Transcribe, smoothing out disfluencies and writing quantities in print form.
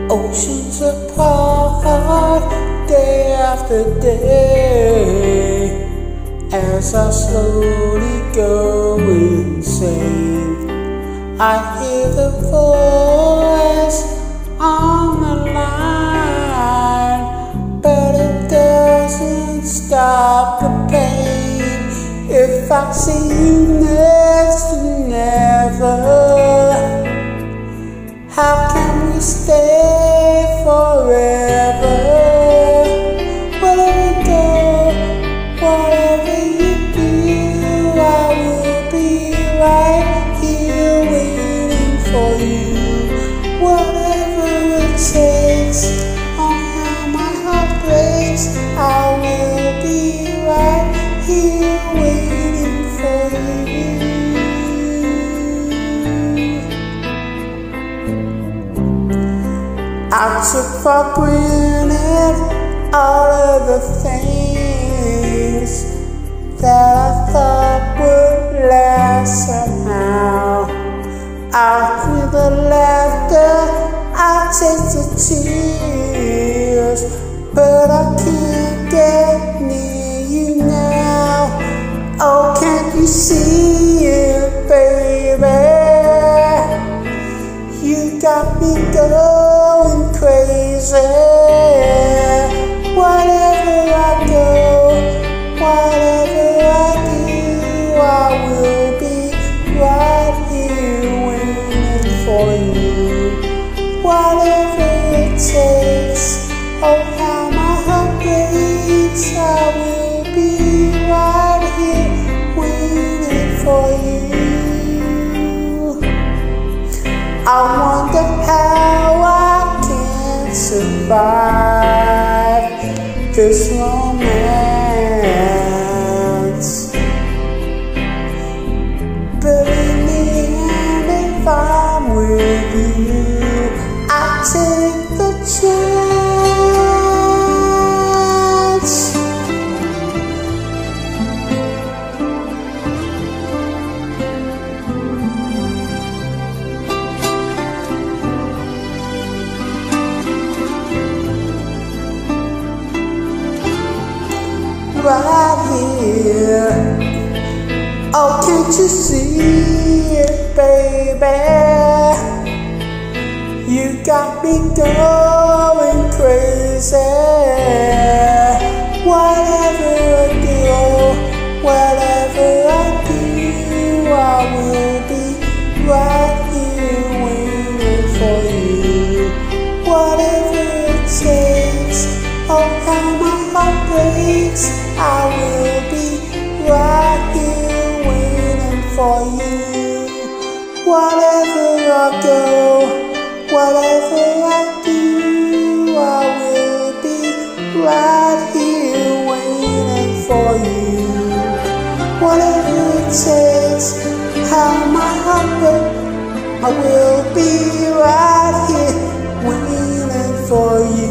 Oceans apart, day after day, as I slowly go insane. I hear the voice on the line, but it doesn't stop the pain. If I see you next to never, how can we stay forever? Wherever you go, whatever you do, I will be right here waiting for you. Whatever it takes, oh how my heart breaks, I will be right here waiting for you. I took for granted all of the things that I thought would last somehow. I'll feel the laughter, I'll taste the tears, but I can't get near you now. Oh, can't you see it, baby? You got me going crazy. Wherever I go, whatever I do, I will be right here waiting for you. Whatever it takes, oh how my heart breaks, I will be right here waiting for you. I wonder how I can survive this romance, but in the end, if I'm with you, I take the chance. Right here, oh can't you see it, baby? You got me going crazy. Whatever I do, whatever I do, I will be right here waiting for you. Whatever it takes, oh how my heart breaks, I will be right here waiting for you. Whatever I go, whatever I do, I will be right here waiting for you. Whatever it takes, how my heart breaks, I will be right here waiting for you.